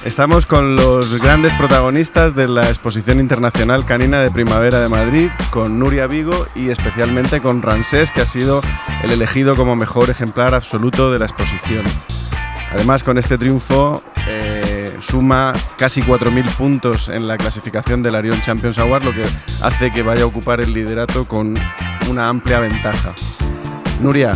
Estamos con los grandes protagonistas de la Exposición Internacional Canina de Primavera de Madrid, con Nuria Vigo y especialmente con Ramsés, que ha sido el elegido como mejor ejemplar absoluto de la exposición. Además, con este triunfo suma casi 4.000 puntos en la clasificación del Arion Champions Award, lo que hace que vaya a ocupar el liderato con una amplia ventaja. Nuria,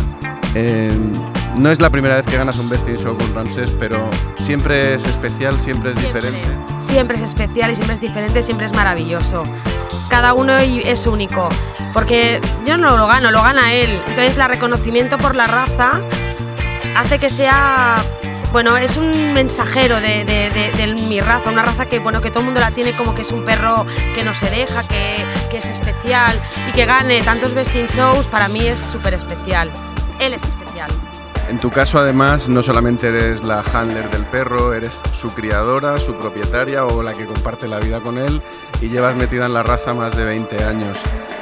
no es la primera vez que ganas un Best in Show con Ramsés, pero siempre es especial, siempre es diferente. Siempre es especial y siempre es diferente, siempre es maravilloso. Cada uno es único, porque yo no lo gano, lo gana él. Entonces, el reconocimiento por la raza hace que sea... Bueno, es un mensajero de mi raza, una raza que, bueno, que todo el mundo la tiene como que es un perro que no se deja, que es especial, y que gane tantos Best in Shows para mí es súper especial. Él es especial. En tu caso, además, no solamente eres la handler del perro, eres su criadora, su propietaria o la que comparte la vida con él, y llevas metida en la raza más de 20 años.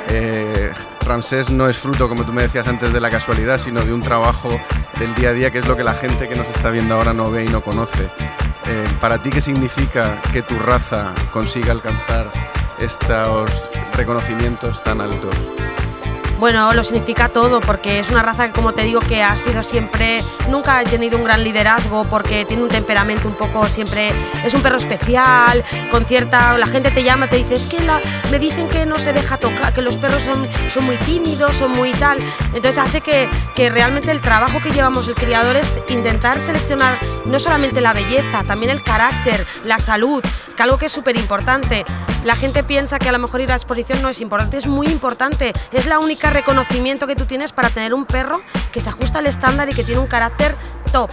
Ramsés no es fruto, como tú me decías antes, de la casualidad, sino de un trabajo del día a día, que es lo que la gente que nos está viendo ahora no ve y no conoce. Para ti, ¿qué significa que tu raza consiga alcanzar estos reconocimientos tan altos? Bueno, lo significa todo, porque es una raza que, como te digo, que ha sido siempre, nunca ha tenido un gran liderazgo, porque tiene un temperamento un poco siempre, es un perro especial, con cierta, la gente te llama, te dice, es que me dicen que no se deja tocar, que los perros son muy tímidos, son muy tal, entonces hace que realmente el trabajo que llevamos el criador es intentar seleccionar no solamente la belleza, también el carácter, la salud, que algo que es súper importante. La gente piensa que a lo mejor ir a la exposición no es importante, es muy importante, es la única reconocimiento que tú tienes para tener un perro que se ajusta al estándar y que tiene un carácter top.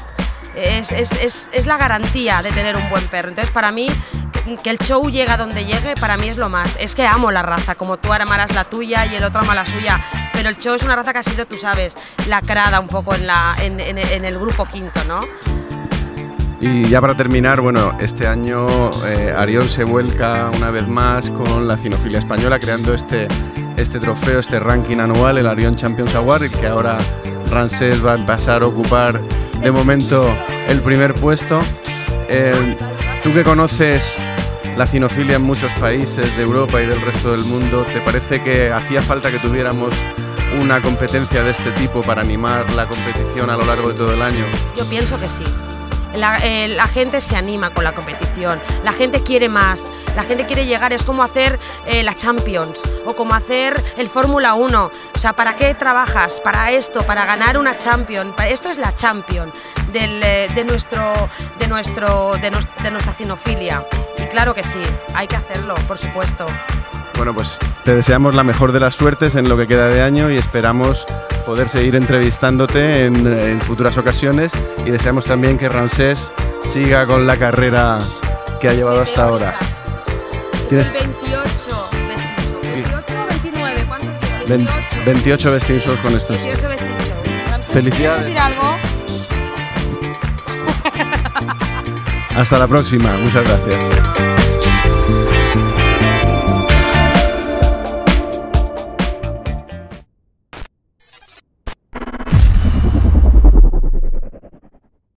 Es la garantía de tener un buen perro. Entonces, para mí, que el show llegue a donde llegue, para mí es lo más. Es que amo la raza, como tú amarás la tuya y el otro ama la suya, pero el show es una raza que ha sido, tú sabes, lacrada un poco en el grupo quinto, ¿no? Y ya para terminar, bueno, este año Arion se vuelca una vez más con la cinofilia española, creando este trofeo, este ranking anual, el Arion Champions Award, el que ahora Ramsés va a pasar a ocupar de momento el primer puesto. Tú que conoces la cinofilia en muchos países de Europa y del resto del mundo, ¿te parece que hacía falta que tuviéramos una competencia de este tipo para animar la competición a lo largo de todo el año? Yo pienso que sí. La gente se anima con la competición, la gente quiere más, la gente quiere llegar, es como hacer la Champions o como hacer el Fórmula 1, o sea, ¿para qué trabajas? Para esto, para ganar una Champions, esto es la Champions de nuestra cinofilia, y claro que sí, hay que hacerlo, por supuesto. Bueno, pues te deseamos la mejor de las suertes en lo que queda de año y esperamos poder seguir entrevistándote en futuras ocasiones, y deseamos también que Ramsés siga con la carrera que ha llevado hasta ahora. ¿Tienes 28 o 29? ¿Cuántos? 28 Best in Shows con estos. 28 Best in Shows. Felicidades. ¿Quieres decir algo? Hasta la próxima, muchas gracias.